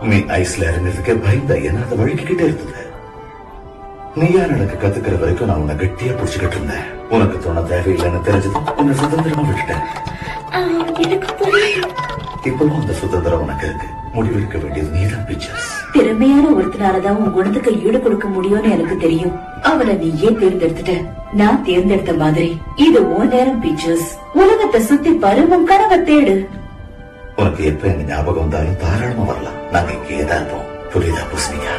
நீ ஐஸ்ல இறங்குறதுக்கு பயந்த என்ன அதை வழுக்கிக்கிட்டே இருந்தது. நீயா நடக்க கத்துக்கிற வரைக்கும் நான் உன்னை கட்டியா புடிச்சுக்கிட்டு இருந்தேன். உனக்கு தோண தேவையில்லைன்னு தெரிஞ்சது உன்னை சுதந்திரமா விட்டுட்டேன். இப்பவும் அந்த சுதந்திரம் உனக்கு இருக்கு. முடிவெடுக்க வேண்டியது நீதான் பீச்சர்ஸ். திறமையான ஒருத்தனாலதான் உன் குணத்துக்கு ஈடு கொடுக்க முடியும்னு எனக்கு தெரியும். அவனை நீயே தேர்ந்தெடுத்துட்ட. நான் தேர்ந்தெடுத்த மாதிரி இது உன் நேரம் பீச்சர்ஸ். உலகத்தை சுத்தி பருவம் கனவை தேடு. உனக்கு எப்ப எங்க ஞாபகம் வந்தாலும் தாராளமா வரலாம். நாங்க இங்கேயே தான் இருப்போம். புரியுதா பூசணியா?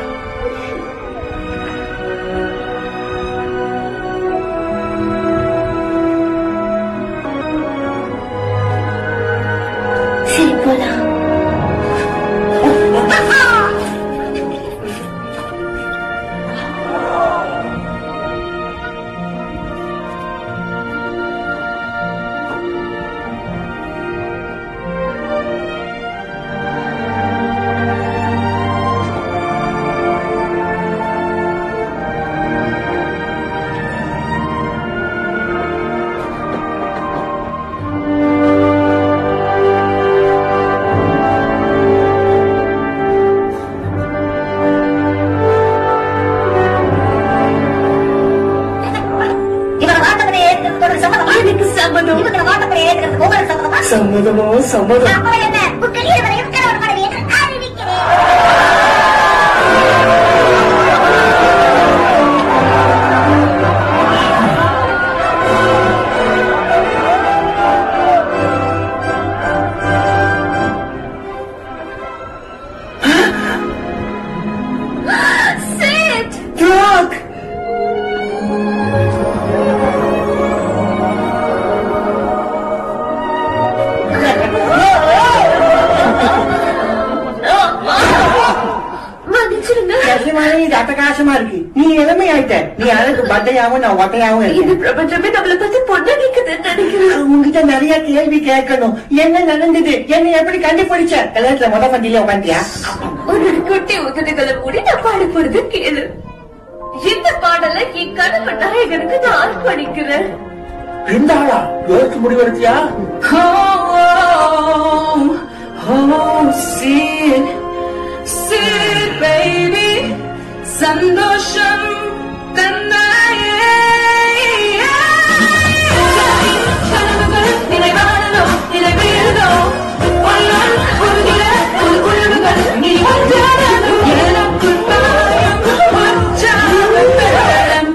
சரி போலாம். சம்மதமோ சம்மதம். அட்டகாசமா இருக்கு. நீ இளமை ஆயிட்ட. நீ அழகு பட்டையாவும் நான் ஒட்டையாவும். இந்த பிரபஞ்சமே நம்மளை பத்தி பொண்ணு நினைக்கிறேன். உங்ககிட்ட நிறைய கேள்வி கேட்கணும். என்ன நடந்தது? என்ன எப்படி கண்டுபிடிச்ச? கல்யாணத்துல முத பண்டியில உட்காந்தியா? ஒரு குட்டி உதடுகளை மூடி நான் பாட போறது கேளு. இந்த பாடல என் கனவு நாயகனுக்கு நான் அர்ப்பணிக்கிறேன். இந்த ஆளா யோசிச்சு முடிவெடுத்தியா? baby சந்தோஷம் தந்தாயே கனவுகள் நினைவானோ நினைவேதோ ஒன்றால் உருகிற உணர்வுகள் நீ ஒன்றானோ எனக்குள் பாயும் உற்சாகம்.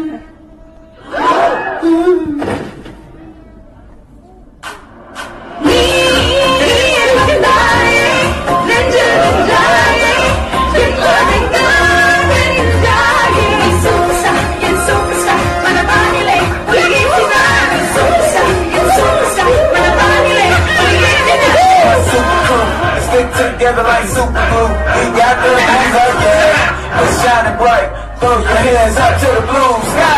நீ இருந்தாயே நெஞ்சில் நின்றாயே together like super glue. We got the hands up, yeah. We're shining bright. Throw your hands up to the blue sky.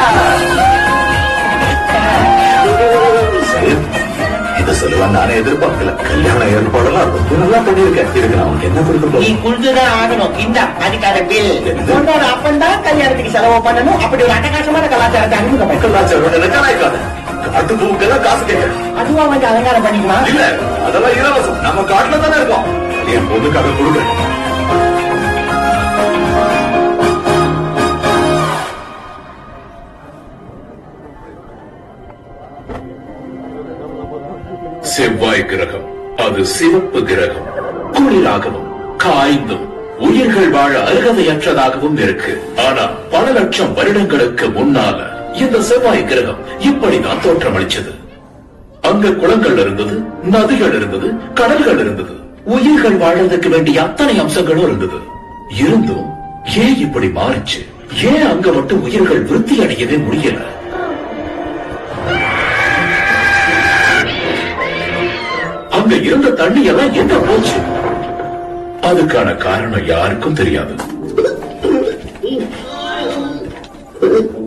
இத சொல்லுவான் நானே எதிர்பார்க்கல. கல்யாண ஏற்பாடெல்லாம் ரொம்ப நல்லா பண்ணிருக்கேன். இதுக்கு நான் உனக்கு என்ன கொடுக்க? நீ குடுத்துதான் ஆகணும். இந்த அதுக்கான பில் உன்னோட அப்பன் தான் கல்யாணத்துக்கு செலவு பண்ணணும். அப்படி ஒரு அட்டகாசமான கலாச்சாரத்தை அறிமுகம். கலாச்சாரம் கலாய்க்காத. காட்டு பூக்கெல்லாம் காசு கேட்க அதுவா வந்து அலங்காரம் பண்ணிக்குமா? இல்ல, அதெல்லாம் இலவசம். நம்ம காட்டுல தானே இருக்கோம். என் பொண்ணுக்காக கொடுக்க. செவ்வாய் கிரகம் அது சிவப்பு கிரகம். குளிராகவும் காய்ந்தும் உயிர்கள் வாழ அருகதையற்றதாகவும் இருக்கு. ஆனா பல லட்சம் வருடங்களுக்கு முன்னால இந்த செவ்வாய் கிரகம் இப்படிதான் தோற்றமளிச்சது. அங்க குளங்கள் இருந்தது, நதிகள் இருந்தது, கடல்கள் இருந்தது, உயிர்கள் வாழ்றதுக்கு வேண்டிய அத்தனை அம்சங்களும் இருந்தது. இருந்தும் ஏன் இப்படி மாறிச்சு? ஏன் அங்க மட்டும் உயிர்கள் விருத்தி அடையவே முடியல? அங்க இருந்த தண்ணி எல்லாம் என்ன போச்சு? அதுக்கான காரணம் யாருக்கும் தெரியாது.